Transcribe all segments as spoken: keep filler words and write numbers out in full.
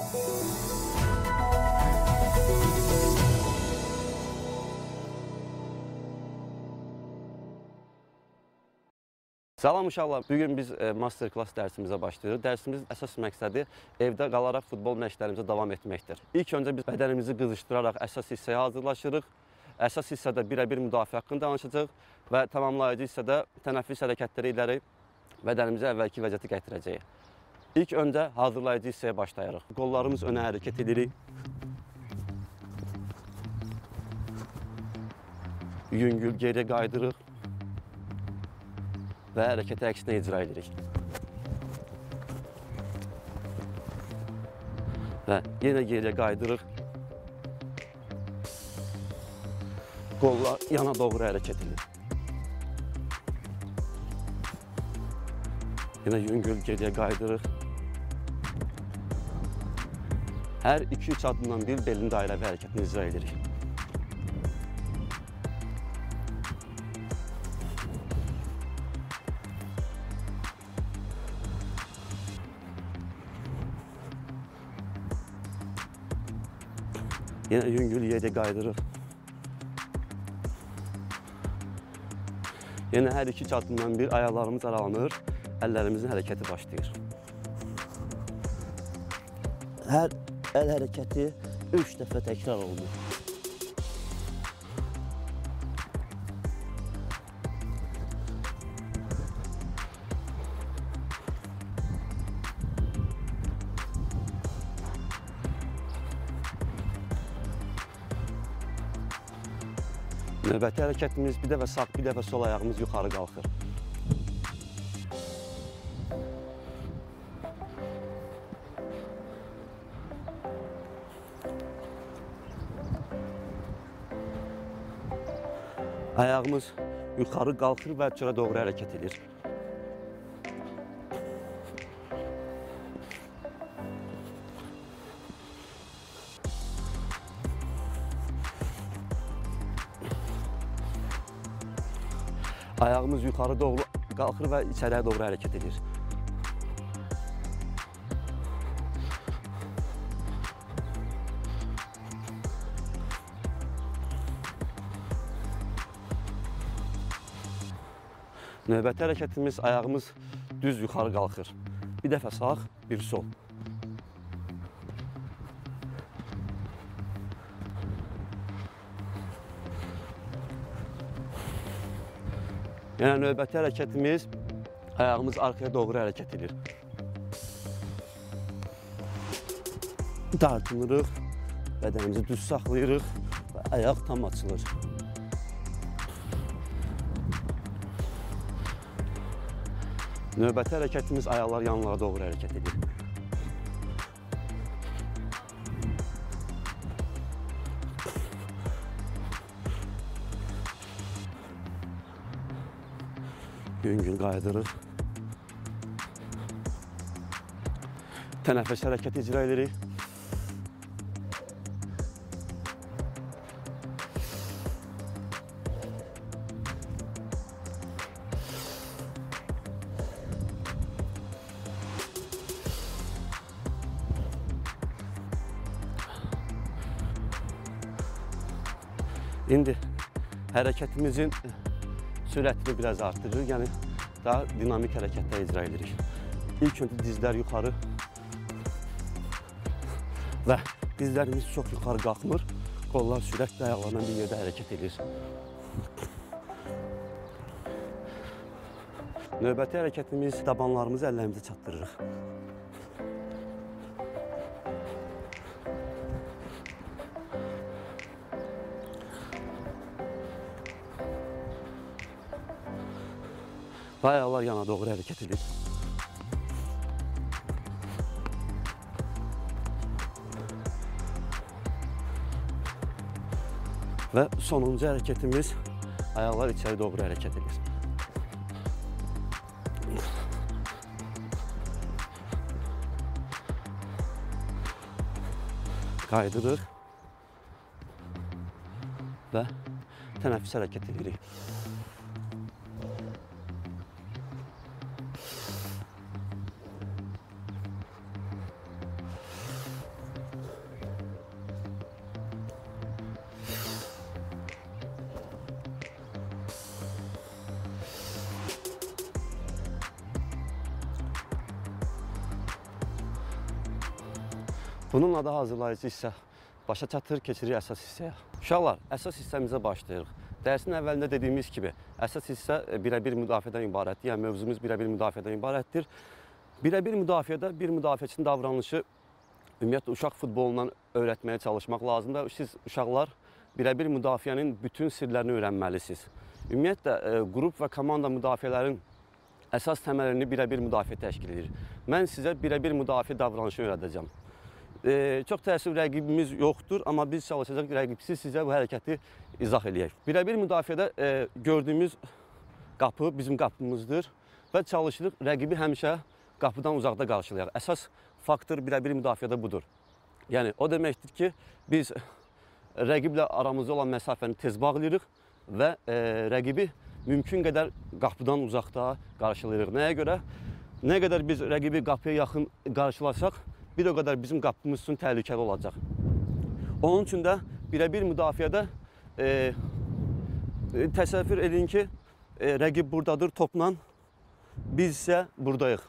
Salam uşaqlar, bugün biz e, master class dərsimizə başlayırıq. Dərsimiz əsas məqsədi evdə qalaraq futbol məşqlərimizə davam etməkdir. İlk öncə biz bədənimizi qızışdıraraq əsas hissəyə hazırlaşırıq. Əsas hissədə birə-bir müdafiə haqqında danışacaq və tamamlayıcı hissədə tənəffüs hərəkətləri ilə bədənimizi əvvəlki vəziyyətə gətirəcəyik. İlk öncə hazırlayıcı hissəyə başlayırıq. Qollarımız önə hərəkət edirik. Yüngül geriyə qaydırıq. Və hərəkəti əksinə icra edirik. Və yenə geriyə qaydırıq. Qollar yana doğru hərəkət edir. Yenə yüngül geriyə qaydırıq. Hər iki üç adımdan bir belin dairəvi hərəkətini icra edirik. Yenə yüngül yerdə qaydırıq. Yenə hər iki adımdan bir ayaqlarımız aralanır, əllərimizin hərəkəti başlayır. Hər əl hərəkəti üç dəfə təkrar olunur. Növbəti hərəkətimiz bir dəfə sağ, bir dəfə sol ayağımız yuxarı qalxır. Ayağımız yuxarı qalxır və çölə doğru hərəkət edir. Ayağımız yuxarı doğru qalxır və içəriyə doğru hərəkət edir. Növbəti hərəkətimiz ayağımız düz yuxarı qalxır. Bir dəfə sağ, bir sol. Yəni növbəti hərəkətimiz ayağımız arxaya doğru hərəkət edir. Dartınırıq, bədənimizi düz saxlayırıq və ayaq tam açılır. Növbəti hərəkətimiz ayaqlar yanlara doğru hərəkət edir. Yüngül qaydırıq. Tənəffüs hərəkəti icra edirik. İndi hərəkətimizin sürətini biraz artırır, yəni daha dinamik hərəkətlər icra edirik. İlk öncə dizlər yuxarı və dizlərimiz çox yuxarı qalxmır, qollar sürətlə ayaqlarla bir yerdə hərəkət edir. Növbəti hərəkətimiz tabanlarımızı əllərimizə çatdırırıq. Və ayaqlar yana doğru hərəkət edir. Və sonuncu hərəkətimiz ayaqlar içəri doğru hərəkət edir. Qaydırıq və tənəffüs hərəkət edirik. Bununla da hazırlayıcı hissə başa çatır, keçirik əsas hissəyə. Uşaqlar, əsas hissəmizə başlayırıq. Dərsin əvvəlində dediyimiz kimi, əsas hissə birə-bir müdafiədən ibarətdir. Yəni, mövzumuz birə-bir müdafiədən ibarətdir. Birə-bir müdafiədə bir müdafiəçinin davranışı ümumiyyətlə uşaq futbolundan öyrətməyə çalışmaq lazımdır. Siz uşaqlar birə-bir müdafiənin bütün sirlərini öyrənməlisiniz. Ümumiyyətlə, qrup və komanda müdafiələrin əsas təməlini birə-bir müdafiə təşkil edir. Mən sizə birə-bir müdafiə davranışını öyrədəcəm. E, çox təəssüf rəqibimiz yoxdur, amma biz çalışacaq rəqibsiz sizə bu hərəkəti izah eləyək. Birə-bir müdafiədə e, gördüyümüz qapı bizim qapımızdır və çalışırıq rəqibi həmişə qapıdan uzaqda qarşılayaq. Əsas faktor birə-bir müdafiədə budur. Yəni, o deməkdir ki, biz rəqiblə aramızda olan məsafəni tez bağlayırıq və e, rəqibi mümkün qədər qapıdan uzaqda qarşılayırıq. Nəyə görə? Nə qədər biz rəqibi qapıya yaxın qarşılasaq, bir o qədər bizim qapımız üçün təhlükəli olacaq. Onun üçün də birə-bir müdafiədə e, təsəvvür edin ki, e, rəqib buradadır topla, biz isə buradayıq.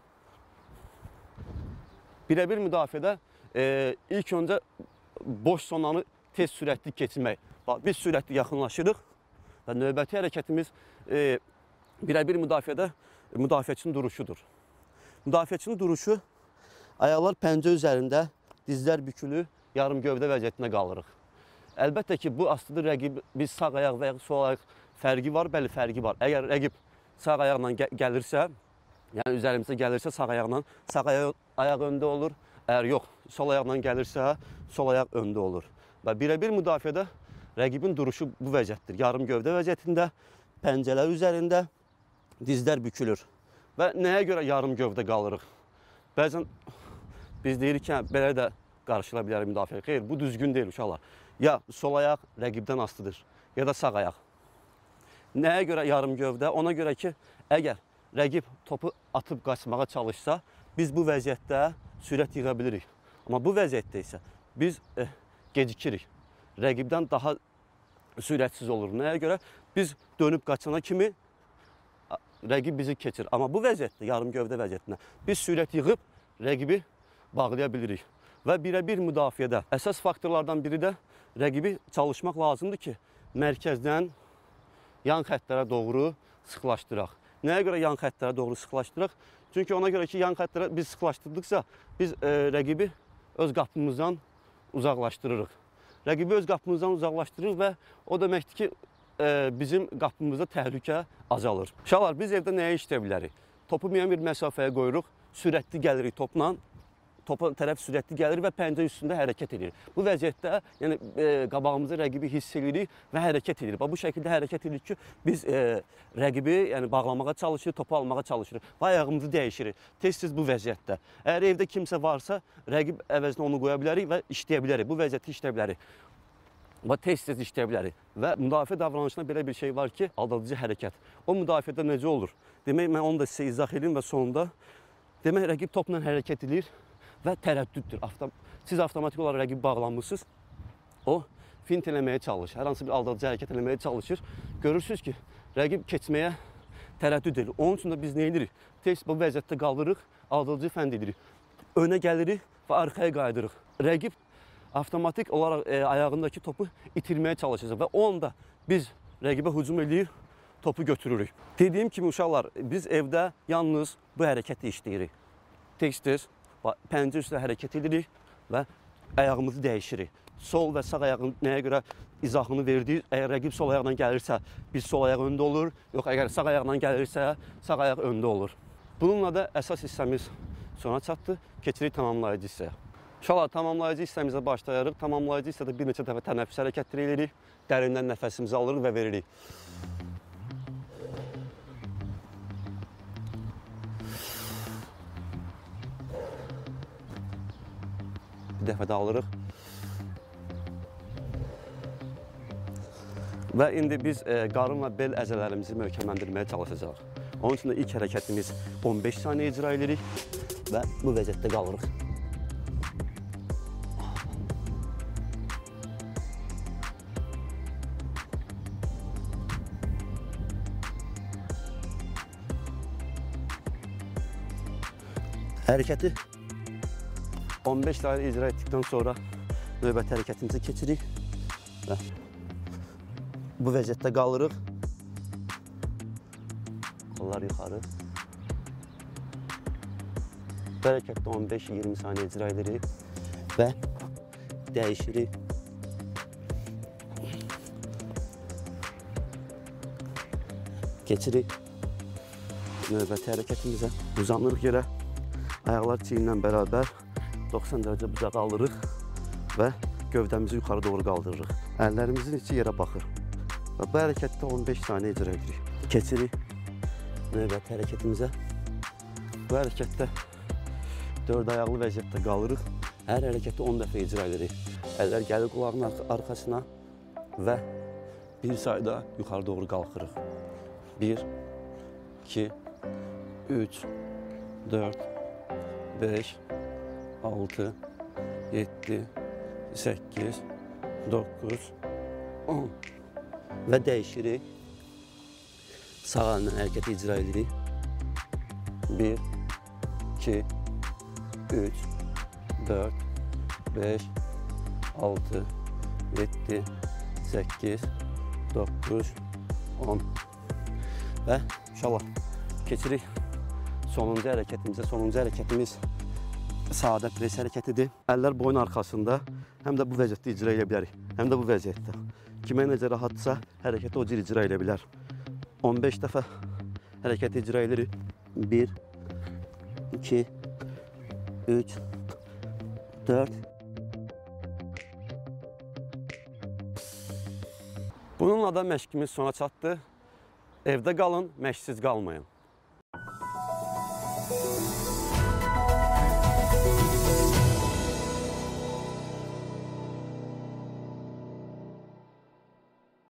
Birə-bir müdafiədə e, ilk öncə boş zonanı tez sürətli keçirmək. Biz sürətli yaxınlaşırıq və növbəti hərəkətimiz e, birə-bir müdafiədə müdafiəçinin duruşudur. Müdafiəçinin duruşu ayaqlar pəncə üzərində, dizlər bükülü, yarım gövdə vəziyyətində qalırıq. Əlbəttə ki, bu aslında rəqib, biz sağ ayaq və ya sol ayaq fərqi var, bəli fərqi var. Əgər rəqib sağ ayaqla gəlirsə, yəni üzərimizə gəlirsə sağ ayaqla, sağ ayaq, ayaq öndə olur. Əgər yox, sol ayaqla gəlirsə, sol ayaq öndə olur. Və birə-bir müdafiədə rəqibin duruşu bu vəziyyətdir. Yarım gövdə vəziyyətində, pəncələr üzərində, dizlər bükülür. Və nəyə görə yarım gövdə qalırıq? Bəzən biz deyirik ki, belə də qarşıla bilərik müdafiə. Xeyr, bu düzgün deyil uşaqlar. Ya sol ayaq rəqibdən asılıdır, ya da sağ ayaq. Nəyə görə yarım gövdə? Ona görə ki, əgər rəqib topu atıb qaçmağa çalışsa, biz bu vəziyyətdə sürət yığa bilirik. Amma bu vəziyyətdə isə biz eh, gecikirik. Rəqibdən daha sürətsiz olur. Nəyə görə? Biz dönüb qaçana kimi rəqib bizi keçir. Amma bu vəziyyətdə, yarım gövdə vəziyyətində biz sürət yığıb rəqibi bağlaya bilirik. Və birə-bir müdafiədə əsas faktorlardan biri də rəqibi çalışmaq lazımdır ki, mərkəzdən yan xəttlərə doğru sıxlaşdıraq. Nəyə görə yan xəttlərə doğru sıxlaşdıraq? Çünki ona görə ki, yan xəttlərə biz sıxlaşdırdıqsa, biz e, rəqibi öz qapımızdan uzaqlaşdırırıq. Rəqibi öz qapımızdan uzaqlaşdırırıq və o deməkdir ki, e, bizim qapımızda təhlükə azalır. Uşaqlar, biz evdə nəyə işləyə bilərik? Topu müəyyən bir məsafəyə qoyuruq, sürətli gəlirik topla, topa tərəf sürətli gəlir və pəncə üstündə hərəkət edir. Bu vəziyyətdə yəni, e, qabağımızda rəqibi hiss edirik və hərəkət edirik. Bu şəkildə hərəkət edirik ki, biz e, rəqibi yəni, bağlamağa çalışırıq, topu almağa çalışırıq və ayağımızı dəyişirik. Tez-tez bu vəziyyətdə. Əgər evdə kimsə varsa, rəqib əvəzinə onu qoya bilərik və işləyə bilərik. Bu vəziyyəti işləyə bilərik. Və tez-tez işləyə bilərik. Və müdafiə davranışında belə bir şey var ki, aldadıcı hərəkət. O müdafiədə necə olur? Demək, mən onu da sizə izah edeyim və sonunda demək, rəqib topla hərəkət edir və tərəddüddür. Avtom Siz avtomatik olaraq rəqib bağlanmışsınız. O, fint eləməyə çalışır. Hər hansı bir aldadıcı hərəkət eləməyə çalışır. Görürsünüz ki, rəqib keçməyə tərəddüd edir. Onun üçün də biz nə edirik? Tez bu vəziyyətdə qaldırırıq, aldadıcı fənd edirik. Önə gəlirik və arxaya qaydırıq. Rəqib avtomatik olaraq e, ayağındakı topu itirməyə çalışacaq və o anda biz rəqibə hücum edirik, topu götürürük. Dediyim kimi uşaqlar, biz evdə yalnız bu hərəkəti işləyirik. Tez-tez pəncə üstə hərəkət edirik və ayağımızı dəyişirik. Sol və sağ ayağın nəyə görə izahını verdik. Əgər rəqib sol ayaqdan gəlirsə, biz sol ayaq öndə olur. Yox, əgər sağ ayaqdan gəlirsə, sağ ayaq öndə olur. Bununla da əsas hissəmiz sona çatdı. Keçirik tamamlayıcı hissəyə. Uşaqlar, tamamlayıcı hissəmizə başlayarıq. Tamamlayıcı hissədə bir neçə dəfə tənəffüs hərəkətləri edirik. Dərindən nəfəsimizi alırıq və veririk. Bir dəfə də alırıq. Və indi biz e, qarın və bel əzələrimizi möhkəmləndirməyə çalışacağıq. Onun üçün də ilk hərəkətimiz on beş saniyə icra edirik və bu vəziyyətdə qalırıq. Hərəkəti on beş dairə icra etdikdən sonra növbəti hərəkətimizi keçirik və bu vəziyyətdə qalırıq. Qollar yuxarı. Bu hərəkətdə on beş iyirmi saniyə icra edirik və dəyişirik. Keçirik növbəti hərəkətimizə. Uzanırıq yerə. Ayaqlar çiyinlə bərabər doxsan dərəcə bucağı alırıq və gövdəmizi yuxarı doğru qaldırırıq. Əllərimizin içi yerə baxır. Və bu hərəkətdə on beş saniyə icra edirik. Keçirik növbəti hərəkətimizə. Bu hərəkətdə dörd ayaqlı vəziyyətdə qalırıq. Hər hərəkəti on dəfə icra edirik. Əllər gəlir qulağın arxasına və bir sayda yuxarı doğru qalxırıq. bir, iki, üç, dörd, beş, altı, yeddi, səkkiz, doqquz, on və dəyişirik. Sağ əlindən hərəkəti icra edirik. bir, iki, üç, dörd, beş, altı, yeddi, səkkiz, doqquz, on və inşallah keçirik sonuncu hərəkətimizə. Sonuncu hərəkətimiz sadə pres hərəkətidir. Əllər boyun arxasında, həm də bu vəziyyətdə icra edə bilərik, həm də bu vəziyyətdə. Kimə necə rahatsa hərəkəti o cür icra edə bilər. on beş dəfə hərəkəti icra edirik. bir, iki, üç, dörd. Bununla da məşqimiz sona çatdı. Evdə qalın, məşqsiz qalmayın.